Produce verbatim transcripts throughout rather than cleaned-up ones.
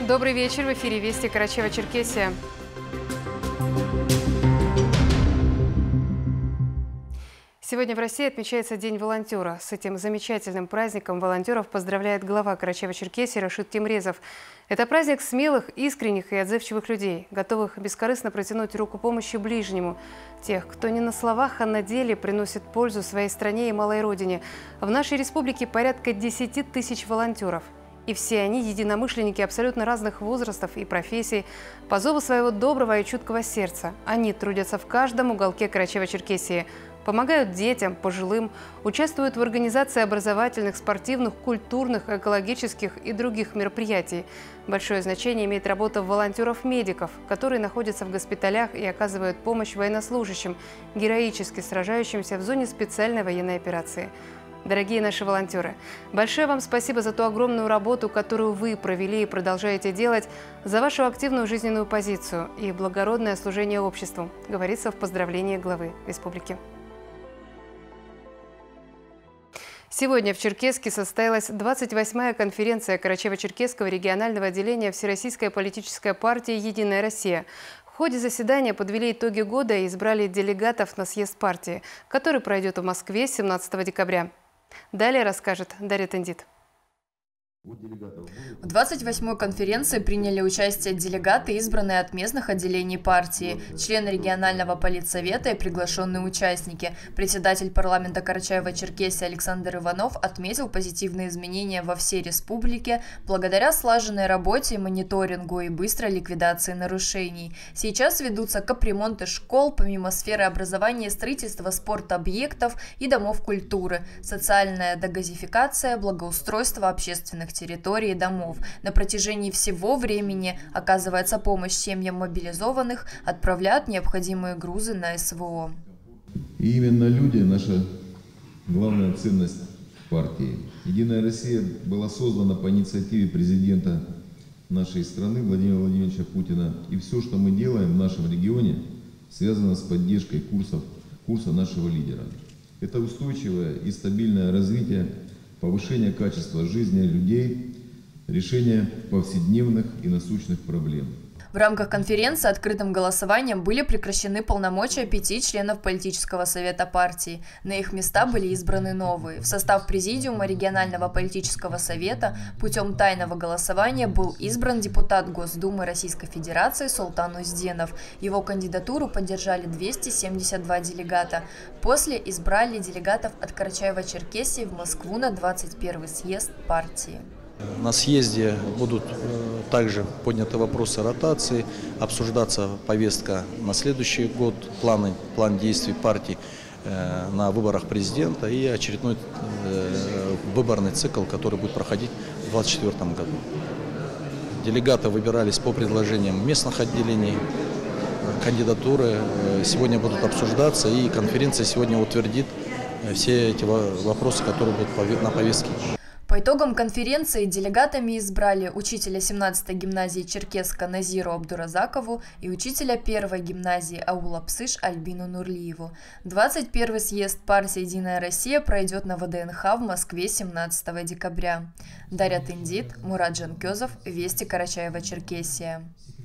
Добрый вечер. В эфире Вести Карачаево-Черкесия. Сегодня в России отмечается День волонтера. С этим замечательным праздником волонтеров поздравляет глава Карачаево-Черкесии Рашид Темрезов. Это праздник смелых, искренних и отзывчивых людей, готовых бескорыстно протянуть руку помощи ближнему. Тех, кто не на словах, а на деле приносит пользу своей стране и малой родине. В нашей республике порядка десяти тысяч волонтеров. И все они единомышленники абсолютно разных возрастов и профессий. По зову своего доброго и чуткого сердца они трудятся в каждом уголке Карачаево-Черкесии. Помогают детям, пожилым, участвуют в организации образовательных, спортивных, культурных, экологических и других мероприятий. Большое значение имеет работа волонтеров-медиков, которые находятся в госпиталях и оказывают помощь военнослужащим, героически сражающимся в зоне специальной военной операции. Дорогие наши волонтеры, большое вам спасибо за ту огромную работу, которую вы провели и продолжаете делать, за вашу активную жизненную позицию и благородное служение обществу, говорится в поздравлении главы республики. Сегодня в Черкесске состоялась двадцать восьмая конференция Карачаево-Черкесского регионального отделения Всероссийской политической партии «Единая Россия». В ходе заседания подвели итоги года и избрали делегатов на съезд партии, который пройдет в Москве семнадцатого декабря. Далее расскажет Дарья Тендит. В двадцать восьмой конференции приняли участие делегаты, избранные от местных отделений партии, члены регионального политсовета и приглашенные участники. Председатель парламента Карачаево-Черкесии Александр Иванов отметил позитивные изменения во всей республике благодаря слаженной работе и мониторингу и быстрой ликвидации нарушений. Сейчас ведутся капремонты школ, помимо сферы образования, строительства спортобъектов и домов культуры, социальная дегазификация, благоустройство общественных территории и домов. На протяжении всего времени оказывается помощь семьям мобилизованных, отправляют необходимые грузы на СВО. И именно люди – наша главная ценность партии. «Единая Россия» была создана по инициативе президента нашей страны Владимира Владимировича Путина. И все, что мы делаем в нашем регионе, связано с поддержкой курсов, курса нашего лидера. Это устойчивое и стабильное развитие, повышение качества жизни людей, решение повседневных и насущных проблем. В рамках конференции открытым голосованием были прекращены полномочия пяти членов политического совета партии. На их места были избраны новые. В состав президиума регионального политического совета путем тайного голосования был избран депутат Госдумы Российской Федерации Султан Узденов. Его кандидатуру поддержали двести семьдесят два делегата. После избрали делегатов от Карачаево-Черкесии в Москву на двадцать первый съезд партии. На съезде будут также подняты вопросы ротации, обсуждаться повестка на следующий год, планы, план действий партии на выборах президента и очередной выборный цикл, который будет проходить в две тысячи двадцать четвёртом году. Делегаты выбирались по предложениям местных отделений, кандидатуры сегодня будут обсуждаться, и конференция сегодня утвердит все эти вопросы, которые будут на повестке. По итогам конференции делегатами избрали учителя семнадцатой гимназии Черкесска Назиру Абдуразакову и учителя первой гимназии аула Псыш Альбину Нурлиеву. двадцать первый съезд партии «Единая Россия» пройдет на ВДНХ в Москве семнадцатого декабря. Дарья Тендит, Мурат Жанкезов, Вести Карачаево-Черкесия.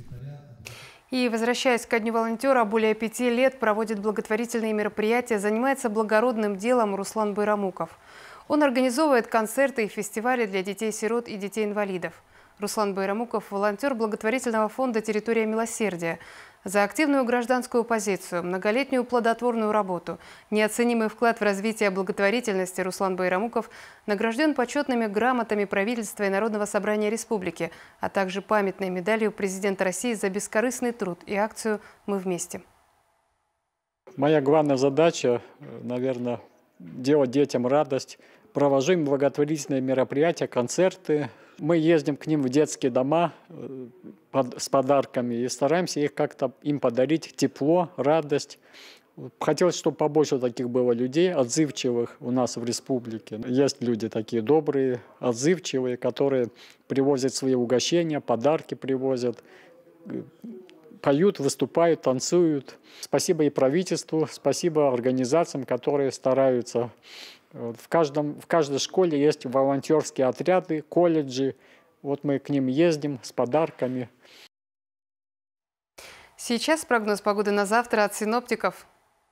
И, возвращаясь ко Дню волонтера, более пяти лет проводит благотворительные мероприятия, занимается благородным делом Руслан Байрамуков. Он организовывает концерты и фестивали для детей-сирот и детей-инвалидов. Руслан Байрамуков – волонтер благотворительного фонда «Территория милосердия». За активную гражданскую позицию, многолетнюю плодотворную работу, неоценимый вклад в развитие благотворительности Руслан Байрамуков награжден почетными грамотами правительства и Народного собрания республики, а также памятной медалью президента России за бескорыстный труд и акцию «Мы вместе». Моя главная задача, наверное, делать детям радость. Провожаем благотворительные мероприятия, концерты. Мы ездим к ним в детские дома под, с подарками и стараемся их как-то им подарить тепло, радость. Хотелось, чтобы побольше таких было людей, отзывчивых у нас в республике. Есть люди такие добрые, отзывчивые, которые привозят свои угощения, подарки привозят, поют, выступают, танцуют. Спасибо и правительству, спасибо организациям, которые стараются. В, каждом, в каждой школе есть волонтерские отряды, колледжи, Вот мы к ним ездим с подарками. Сейчас прогноз погоды на завтра от синоптиков.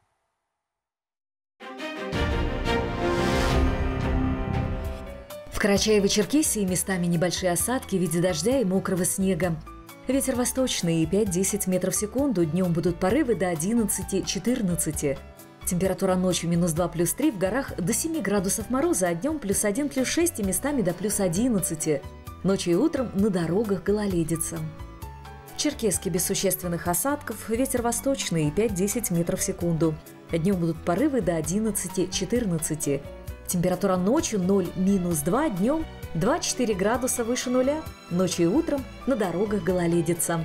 В Карачаево-Черкесии местами небольшие осадки в виде дождя и мокрого снега. Ветер восточный пять-десять метров в секунду, днем будут порывы до одиннадцати-четырнадцати. Температура ночью минус два плюс три, в горах до семи градусов мороза, а днем плюс один плюс шесть и местами до плюс одиннадцати. Ночью и утром на дорогах гололедица. В Черкесске без существенных осадков, ветер восточный пять-десять метров в секунду. Днем будут порывы до одиннадцати-четырнадцати. Температура ночью ноль минус два, днем два-четыре градуса выше нуля. Ночью и утром на дорогах гололедица.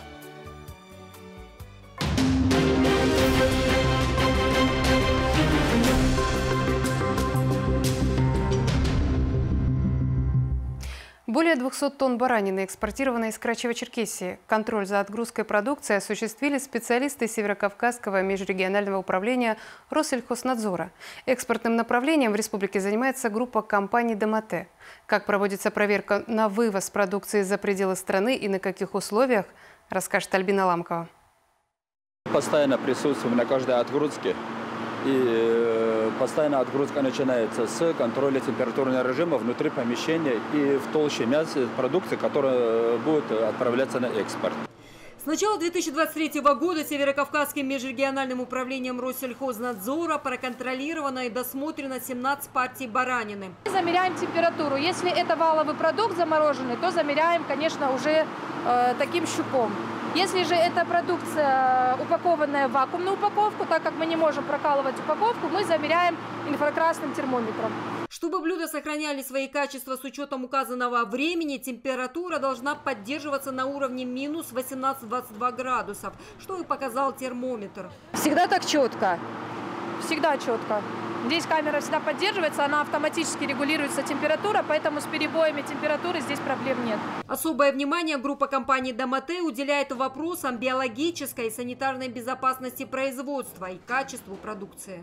Более двухсот тонн баранины, экспортированной из Карачаево-Черкесии. Контроль за отгрузкой продукции осуществили специалисты Северокавказского межрегионального управления Россельхознадзора. Экспортным направлением в республике занимается группа компаний «Домате». Как проводится проверка на вывоз продукции за пределы страны и на каких условиях, расскажет Альбина Ламкова. Постоянно присутствуем на каждой отгрузке. И постоянно отгрузка начинается с контроля температурного режима внутри помещения и в толще мяса продукции, которая будет отправляться на экспорт. С начала две тысячи двадцать третьего года Северокавказским межрегиональным управлением Россельхознадзора проконтролировано и досмотрено семнадцать партий баранины. Замеряем температуру. Если это валовый продукт замороженный, то замеряем, конечно, уже э, таким щупом. Если же это продукция, упакованная в вакуумную упаковку, так как мы не можем прокалывать упаковку, мы замеряем инфракрасным термометром. Чтобы блюда сохраняли свои качества с учетом указанного времени, температура должна поддерживаться на уровне минус восемнадцать — двадцать два градусов, что и показал термометр. Всегда так четко. Всегда четко. Здесь камера всегда поддерживается, она автоматически регулируется температура, поэтому с перебоями температуры здесь проблем нет. Особое внимание группа компаний «Домате» уделяет вопросам биологической и санитарной безопасности производства и качеству продукции.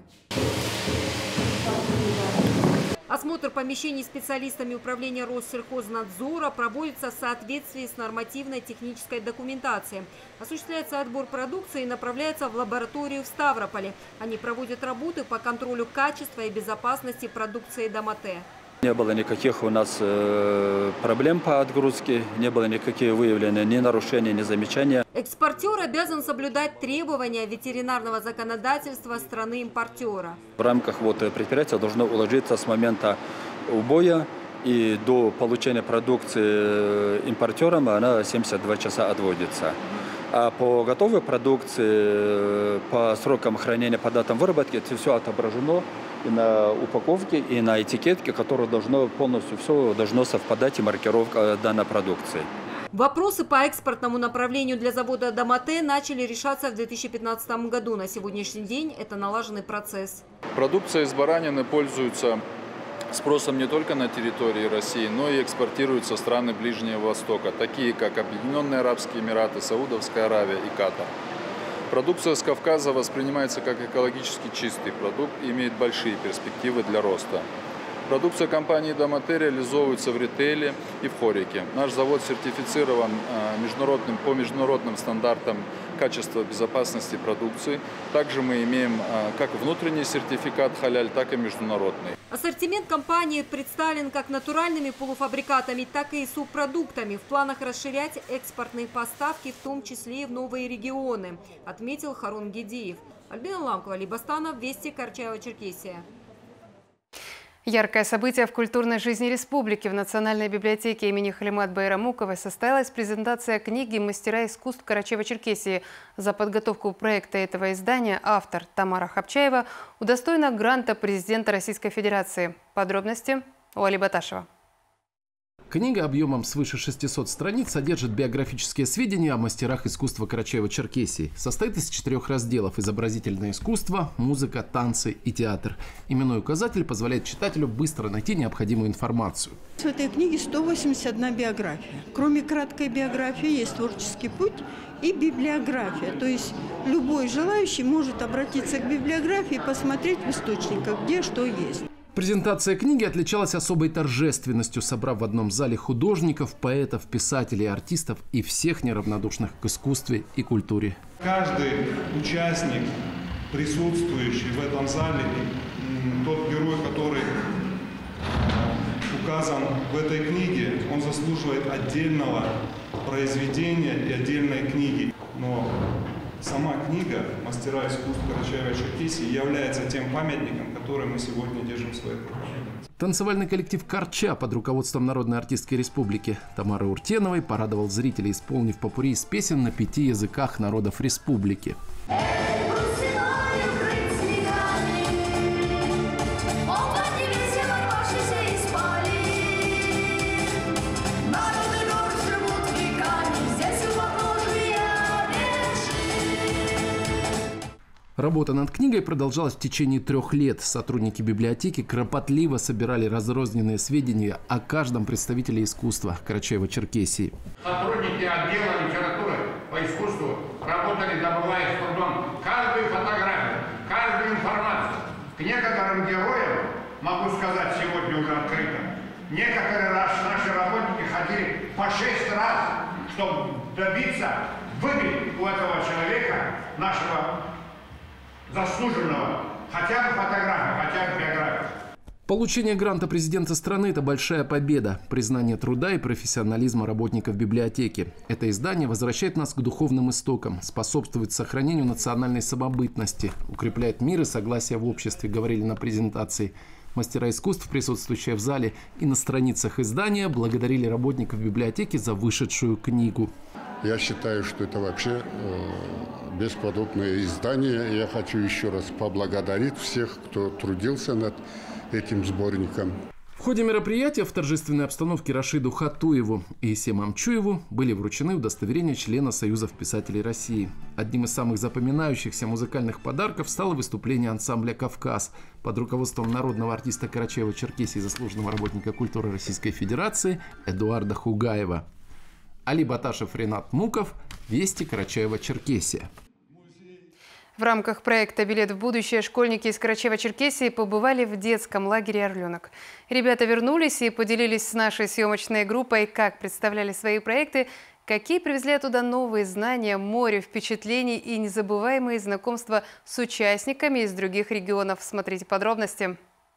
Осмотр помещений специалистами управления Россельхознадзора проводится в соответствии с нормативной технической документацией. Осуществляется отбор продукции и направляется в лабораторию в Ставрополе. Они проводят работы по контролю качества и безопасности продукции «Домате». Не было никаких у нас э, проблем по отгрузке, не было никаких выявленных ни нарушений, ни замечаний. Экспортер обязан соблюдать требования ветеринарного законодательства страны-импортера. В рамках вот, предприятия должно уложиться с момента убоя и до получения продукции импортером, она семьдесят два часа отводится. А по готовой продукции, по срокам хранения, по датам выработки, это все отображено и на упаковке, и на этикетке, которое должно полностью все должно совпадать, и маркировка данной продукции. Вопросы по экспортному направлению для завода «Домате» начали решаться в две тысячи пятнадцатом году. На сегодняшний день это налаженный процесс. Продукция из баранины пользуется спросом не только на территории России, но и экспортируется в страны Ближнего Востока, такие как Объединенные Арабские Эмираты, Саудовская Аравия и Катар. Продукция с Кавказа воспринимается как экологически чистый продукт и имеет большие перспективы для роста. Продукция компании «Домате» реализовывается в ритейле и в хорике. Наш завод сертифицирован международным, по международным стандартам качества безопасности продукции. Также мы имеем как внутренний сертификат халяль, так и международный. Ассортимент компании представлен как натуральными полуфабрикатами, так и субпродуктами. В планах расширять экспортные поставки, в том числе и в новые регионы, отметил Харун Гедиев. Альбина Ламкова, Либастанов, Вести, Карачаево-Черкесия. Яркое событие в культурной жизни республики. В Национальной библиотеке имени Халимат Байрамуковой состоялась презентация книги «Мастера искусств Карачаево-Черкесии». За подготовку проекта этого издания автор Тамара Хапчаева удостоена гранта президента Российской Федерации. Подробности у Али Баташева. Книга объемом свыше шестисот страниц содержит биографические сведения о мастерах искусства Карачаево-Черкесии. Состоит из четырех разделов: изобразительное искусство, музыка, танцы и театр. Именной указатель позволяет читателю быстро найти необходимую информацию. В этой книге сто восемьдесят одна биография. Кроме краткой биографии есть творческий путь и библиография. То есть любой желающий может обратиться к библиографии и посмотреть в источниках, где что есть. Презентация книги отличалась особой торжественностью, собрав в одном зале художников, поэтов, писателей, артистов и всех неравнодушных к искусству и культуре. Каждый участник, присутствующий в этом зале, тот герой, который указан в этой книге, он заслуживает отдельного произведения и отдельной книги. Но сама книга «Мастера искусств Карачаево-Черкесии» является тем памятником, который мы сегодня держим в своих руках. Танцевальный коллектив «Карча» под руководством народной артистки республики Тамары Уртеновой порадовал зрителей, исполнив попурри из песен на пяти языках народов республики. Работа над книгой продолжалась в течение трех лет. Сотрудники библиотеки кропотливо собирали разрозненные сведения о каждом представителе искусства Карачаево-Черкесии. Сотрудники отдела литературы по искусству работали, добывая с трудом каждую фотографию, каждую информацию. К некоторым героям, могу сказать сегодня уже открыто, некоторые раз наши работники ходили по шесть раз, чтобы добиться, выбить у этого человека, нашего заслуженного, хотя бы фотографию, хотя бы биографию. Получение гранта президента страны – это большая победа, признание труда и профессионализма работников библиотеки. Это издание возвращает нас к духовным истокам, способствует сохранению национальной самобытности, укрепляет мир и согласие в обществе, говорили на презентации. Мастера искусств, присутствующие в зале и на страницах издания, благодарили работников библиотеки за вышедшую книгу. Я считаю, что это вообще э, бесподобное издание. Я хочу еще раз поблагодарить всех, кто трудился над этим сборником. В ходе мероприятия в торжественной обстановке Рашиду Хатуеву и Исему Амчуеву были вручены удостоверения члена Союзов писателей России. Одним из самых запоминающихся музыкальных подарков стало выступление ансамбля «Кавказ» под руководством народного артиста Карачаево-Черкесии, заслуженного работника культуры Российской Федерации Эдуарда Хугаева. Али Баташев, Ренат Муков, Вести, Карачаево-Черкесия. В рамках проекта «Билет в будущее» школьники из Карачаево-Черкесии побывали в детском лагере «Орленок». Ребята вернулись и поделились с нашей съемочной группой, как представляли свои проекты, какие привезли оттуда новые знания, море впечатлений и незабываемые знакомства с участниками из других регионов. Смотрите подробности.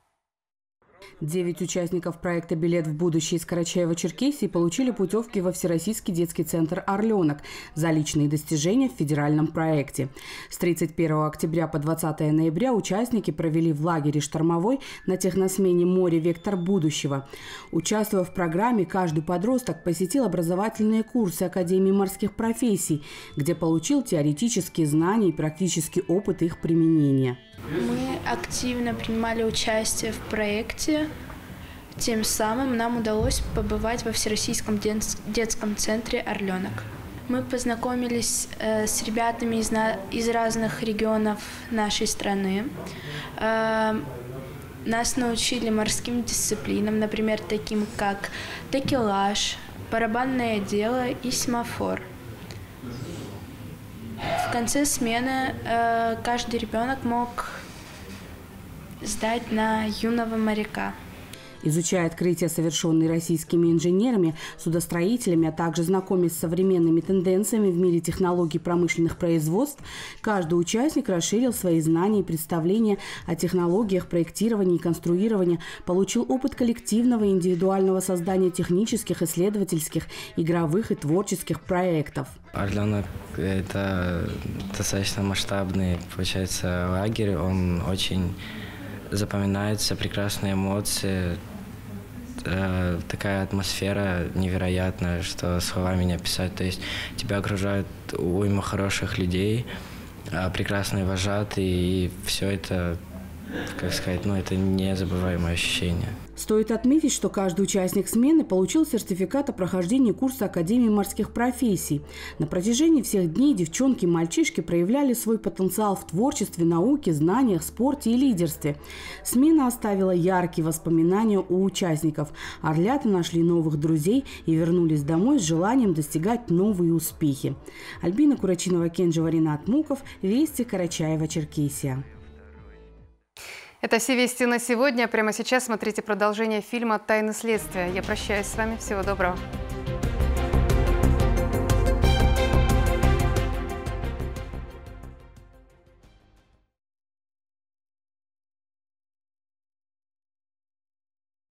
Девять участников проекта «Билет в будущее» из Карачаево-Черкесии получили путевки во Всероссийский детский центр «Орленок» за личные достижения в федеральном проекте. С тридцать первого октября по двадцатое ноября участники провели в лагере «Штормовой» на техносмене «Море. Вектор будущего». Участвуя в программе, каждый подросток посетил образовательные курсы Академии морских профессий, где получил теоретические знания и практический опыт их применения. Мы активно принимали участие в проекте. Тем самым нам удалось побывать во Всероссийском детском центре «Орленок». Мы познакомились э, с ребятами из, на, из разных регионов нашей страны. Э, нас научили морским дисциплинам, например, таким как текелаж, барабанное дело и семафор. В конце смены э, каждый ребенок мог сдать на юного моряка. Изучая открытия, совершенные российскими инженерами, судостроителями, а также знакомясь с современными тенденциями в мире технологий промышленных производств, каждый участник расширил свои знания и представления о технологиях проектирования и конструирования, получил опыт коллективного и индивидуального создания технических, исследовательских, игровых и творческих проектов. «Орленок» – это достаточно масштабный, получается, лагерь. Он очень запоминается, прекрасные эмоции, э, такая атмосфера невероятная, что словами не описать. То есть тебя окружают уйма хороших людей, э, прекрасные вожатые, и все это, как сказать, ну, это незабываемое ощущение. Стоит отметить, что каждый участник смены получил сертификат о прохождении курса Академии морских профессий. На протяжении всех дней девчонки и мальчишки проявляли свой потенциал в творчестве, науке, знаниях, спорте и лидерстве. Смена оставила яркие воспоминания у участников. Орлята нашли новых друзей и вернулись домой с желанием достигать новые успехи. Альбина Курачинова, Кенджева, Ренат Муков, Вести, Карачаево-Черкесия. Это все вести на сегодня. Прямо сейчас смотрите продолжение фильма «Тайны следствия». Я прощаюсь с вами. Всего доброго.